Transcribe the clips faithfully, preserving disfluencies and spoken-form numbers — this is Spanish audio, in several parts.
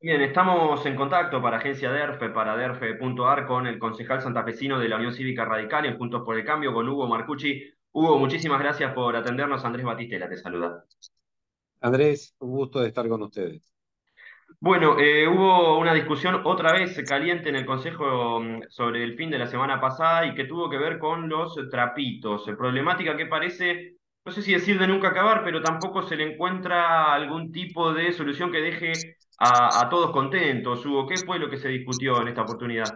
Bien, estamos en contacto para Agencia DERFE, para derfe.ar, con el concejal santafesino de la Unión Cívica Radical en Juntos por el Cambio, con Hugo Marcucci. Hugo, muchísimas gracias por atendernos. Andrés Batistela te saluda. Andrés, un gusto de estar con ustedes. Bueno, eh, hubo una discusión otra vez caliente en el Consejo mm, sobre el fin de la semana pasada y que tuvo que ver con los trapitos. Eh, Problemática que parece, no sé si decir de nunca acabar, pero tampoco se le encuentra algún tipo de solución que deje a, a todos contentos. Hugo, ¿qué fue lo que se discutió en esta oportunidad?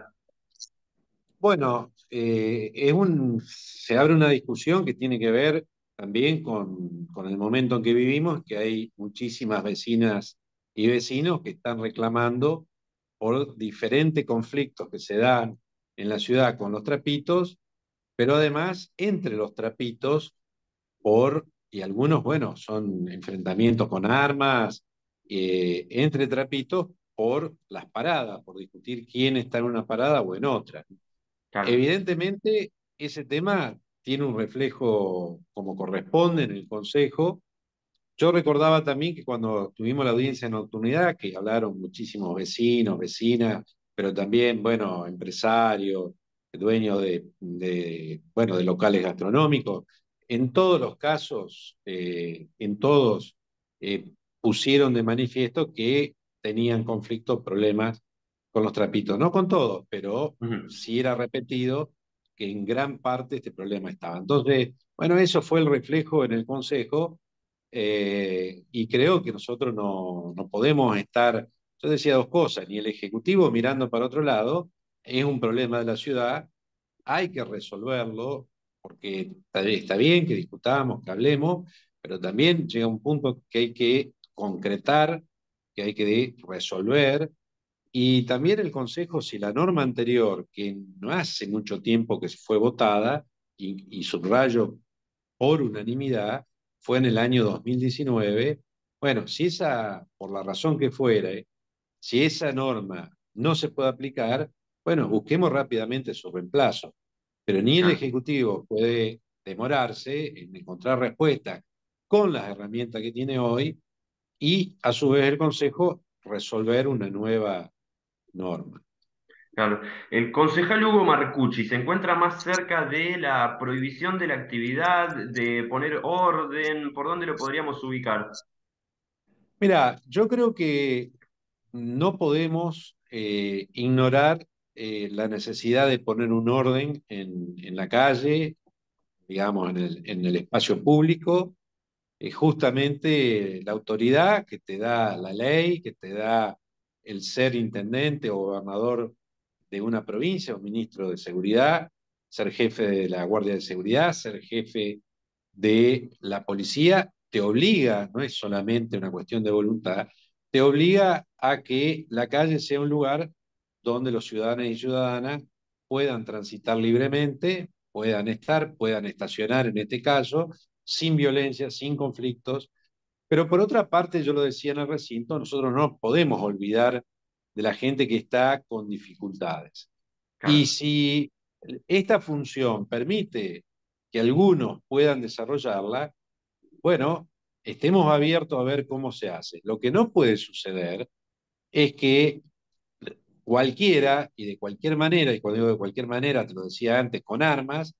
Bueno, eh, es un, se abre una discusión que tiene que ver también con, con el momento en que vivimos, que hay muchísimas vecinas y vecinos que están reclamando por diferentes conflictos que se dan en la ciudad con los trapitos, pero además entre los trapitos por, y algunos, bueno, son enfrentamientos con armas, eh, entre trapitos por las paradas, por discutir quién está en una parada o en otra. Claro. Evidentemente, ese tema tiene un reflejo como corresponde en el Consejo. Yo recordaba también que cuando tuvimos la audiencia en nocturnidad, que hablaron muchísimos vecinos, vecinas, pero también, bueno, empresarios, dueños de, de, bueno, de locales gastronómicos, en todos los casos, eh, en todos, eh, pusieron de manifiesto que tenían conflictos, problemas con los trapitos. No con todos, pero Ujú. sí era repetido que en gran parte este problema estaba. Entonces, bueno, eso fue el reflejo en el Consejo, eh, y creo que nosotros no, no podemos estar, yo decía dos cosas, ni el Ejecutivo mirando para otro lado, es un problema de la ciudad, hay que resolverlo, porque está, está bien que discutamos, que hablemos, pero también llega un punto que hay que concretar, que hay que resolver, y también el Consejo, si la norma anterior, que no hace mucho tiempo que fue votada, y, y subrayo por unanimidad, fue en el año dos mil diecinueve. Bueno, si esa, por la razón que fuere, si esa norma no se puede aplicar, bueno, busquemos rápidamente su reemplazo. Pero ni el Claro. Ejecutivo puede demorarse en encontrar respuestas con las herramientas que tiene hoy y a su vez el Consejo resolver una nueva norma. Claro. El concejal Hugo Marcucci se encuentra más cerca de la prohibición de la actividad, de poner orden. ¿Por dónde lo podríamos ubicar? Mira, yo creo que no podemos eh, ignorar eh, la necesidad de poner un orden en, en la calle, digamos, en el, en el espacio público. Es justamente la autoridad que te da la ley, que te da el ser intendente o gobernador de una provincia o ministro de seguridad, ser jefe de la Guardia de Seguridad, ser jefe de la policía, te obliga, no es solamente una cuestión de voluntad, te obliga a que la calle sea un lugar donde los ciudadanos y ciudadanas puedan transitar libremente, puedan estar, puedan estacionar en este caso, sin violencia, sin conflictos. Pero por otra parte, yo lo decía en el recinto, nosotros no podemos olvidar de la gente que está con dificultades. Y Claro. si esta función permite que algunos puedan desarrollarla, bueno, estemos abiertos a ver cómo se hace. Lo que no puede suceder es que cualquiera y de cualquier manera, y cuando digo de cualquier manera, te lo decía antes, con armas,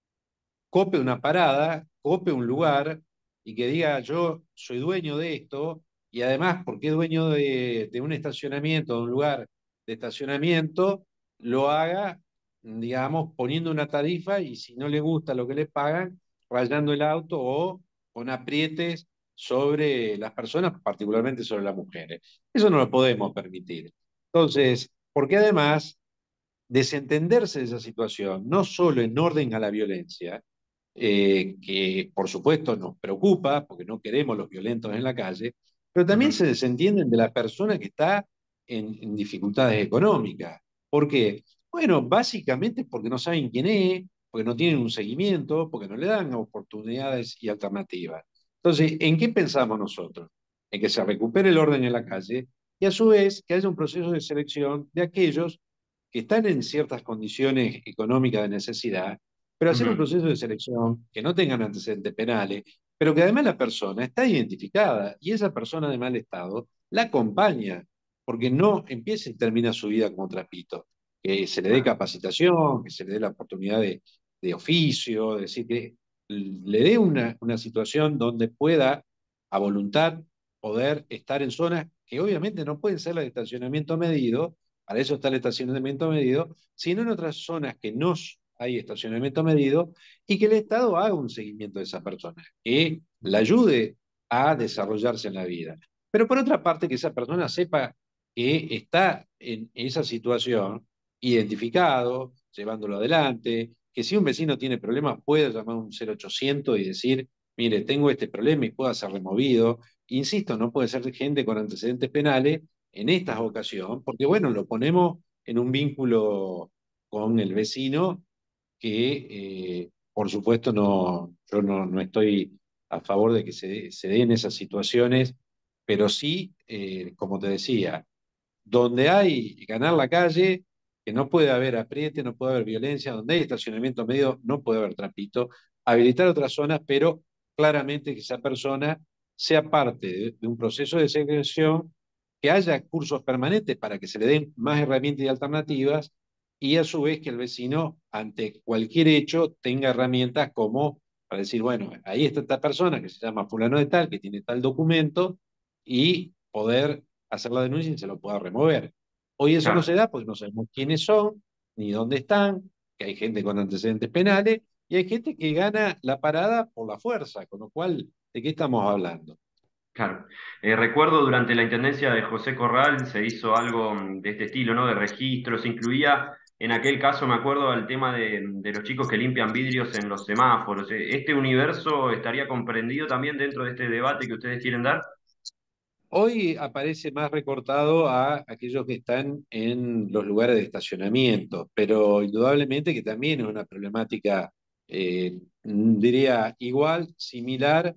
cope una parada, cope un lugar y que diga yo soy dueño de esto y además porque es dueño de, de un estacionamiento, de un lugar de estacionamiento, lo haga, digamos, poniendo una tarifa y si no le gusta lo que le pagan, rayando el auto o con aprietes sobre las personas, particularmente sobre las mujeres. Eso no lo podemos permitir. Entonces, porque además desentenderse de esa situación, no solo en orden a la violencia, eh, que por supuesto nos preocupa, porque no queremos los violentos en la calle, pero también Ujú. se desentienden de la persona que está en, en dificultades económicas. ¿Por qué? Bueno, básicamente porque no saben quién es, porque no tienen un seguimiento, porque no le dan oportunidades y alternativas. Entonces, ¿en qué pensamos nosotros? En que se recupere el orden en la calle y a su vez que haya un proceso de selección de aquellos que están en ciertas condiciones económicas de necesidad, pero hacer un Ujú. proceso de selección que no tengan antecedentes penales, pero que además la persona está identificada y esa persona de mal estado la acompaña. porque no empieza y termina su vida como trapito. Que se le dé Claro, capacitación, que se le dé la oportunidad de, de oficio, es decir, que le dé una, una situación donde pueda, a voluntad, poder estar en zonas que obviamente no pueden ser las de estacionamiento medido, para eso está el estacionamiento medido, sino en otras zonas que no hay estacionamiento medido y que el Estado haga un seguimiento de esa persona, que la ayude a desarrollarse en la vida. Pero por otra parte, que esa persona sepa que está en esa situación identificado, llevándolo adelante, que si un vecino tiene problemas pueda llamar a un cero ochocientos y decir, mire, tengo este problema y pueda ser removido. Insisto, no puede ser gente con antecedentes penales en estas ocasiones, porque bueno, lo ponemos en un vínculo con el vecino que, eh, por supuesto, no, yo no, no estoy a favor de que se, se den esas situaciones, pero sí, eh, como te decía, donde hay ganar la calle, que no puede haber apriete, no puede haber violencia, donde hay estacionamiento medio, no puede haber trapito, habilitar otras zonas, pero claramente que esa persona sea parte de, de un proceso de segregación, que haya cursos permanentes para que se le den más herramientas y alternativas, y a su vez que el vecino, ante cualquier hecho, tenga herramientas como para decir, bueno, ahí está esta persona que se llama fulano de tal, que tiene tal documento, y poder hacer la denuncia y se lo pueda remover. Hoy eso no se claro. da porque no sabemos quiénes son, ni dónde están, que hay gente con antecedentes penales y hay gente que gana la parada por la fuerza, con lo cual, ¿de qué estamos hablando? Claro. Eh, recuerdo durante la intendencia de José Corral se hizo algo mm, de este estilo, ¿no? De registro, se incluía en aquel caso, me acuerdo, al tema de, de los chicos que limpian vidrios en los semáforos. Eh, ¿Este universo estaría comprendido también dentro de este debate que ustedes quieren dar? Hoy aparece más recortado a aquellos que están en los lugares de estacionamiento, pero indudablemente que también es una problemática, eh, diría, igual, similar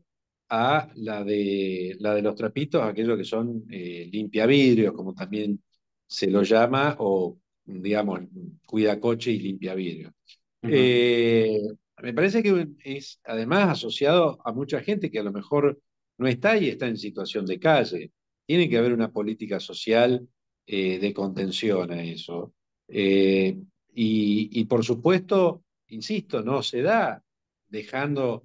a la de, la de los trapitos, aquellos que son eh, limpiavidrios, como también se lo llama, o digamos, cuida coche y limpia vidrio. Ujú. Eh, Me parece que es además asociado a mucha gente que a lo mejor no está y está en situación de calle. Tiene que haber una política social eh, de contención a eso. Eh, y, y, por supuesto, insisto, no se da dejando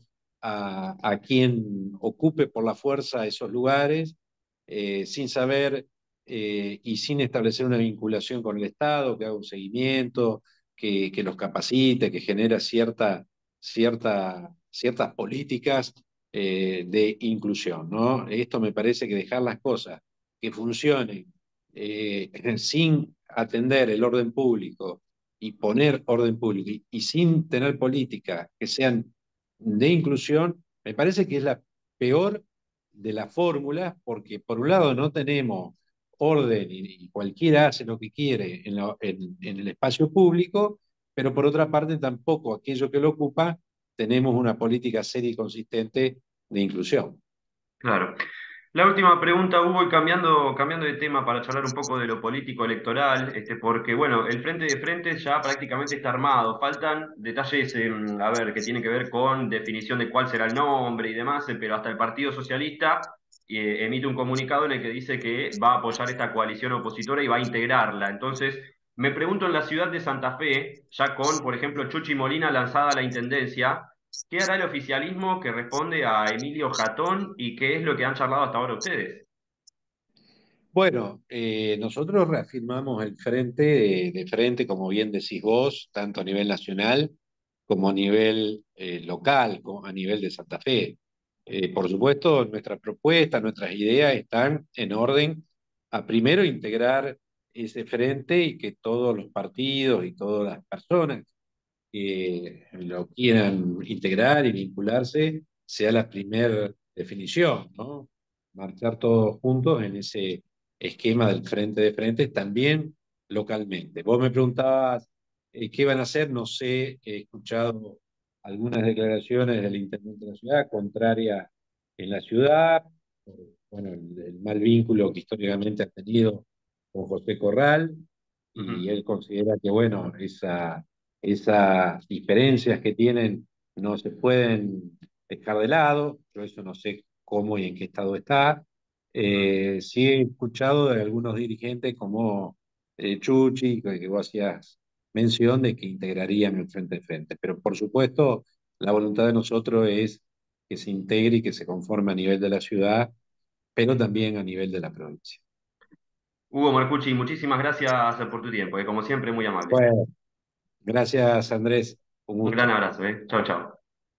a, a quien ocupe por la fuerza esos lugares eh, sin saber eh, y sin establecer una vinculación con el Estado, que haga un seguimiento, que, que los capacite, que genera cierta, cierta, ciertas políticas eh, de inclusión, ¿no? Esto me parece que dejar las cosas que funcionen eh, sin atender el orden público y poner orden público y, y sin tener políticas que sean de inclusión, me parece que es la peor de las fórmulas, porque por un lado no tenemos orden y, y cualquiera hace lo que quiere en, la, en, en el espacio público, pero por otra parte tampoco aquello que lo ocupa tenemos una política seria y consistente de inclusión. Claro. La última pregunta, Hugo, y cambiando, cambiando de tema para charlar un poco de lo político electoral, este, porque bueno, el frente de frente ya prácticamente está armado. Faltan detalles, em, a ver, que tienen que ver con definición de cuál será el nombre y demás, eh, pero hasta el Partido Socialista eh, emite un comunicado en el que dice que va a apoyar esta coalición opositora y va a integrarla. Entonces, me pregunto en la ciudad de Santa Fe, ya con, por ejemplo, Chuchi Molina lanzada a la intendencia. ¿Qué hará el oficialismo que responde a Emilio Jatón y qué es lo que han charlado hasta ahora ustedes? Bueno, eh, nosotros reafirmamos el frente de, de frente, como bien decís vos, tanto a nivel nacional como a nivel eh, local, como a nivel de Santa Fe. Eh, por supuesto, nuestras propuestas, nuestras ideas están en orden a primero integrar ese frente y que todos los partidos y todas las personas que lo quieran integrar y vincularse sea la primera definición, ¿no? Marchar todos juntos en ese esquema del frente de frente, también localmente. Vos me preguntabas eh, qué van a hacer, no sé, he escuchado algunas declaraciones del intendente de la ciudad contrarias en la ciudad, por, bueno, el, el mal vínculo que históricamente ha tenido con José Corral, y Ujú. él considera que, bueno, esa esas diferencias que tienen no se pueden dejar de lado, yo eso no sé cómo y en qué estado está, Eh, sí he escuchado de algunos dirigentes como eh, Chuchi, que, que vos hacías mención de que integrarían el Frente de Frente, pero por supuesto la voluntad de nosotros es que se integre y que se conforme a nivel de la ciudad, pero también a nivel de la provincia. Hugo Marcucci, muchísimas gracias por tu tiempo, eh, como siempre, muy amable. Bueno, gracias Andrés, un Un gran gusto. abrazo, eh. Chao, chao.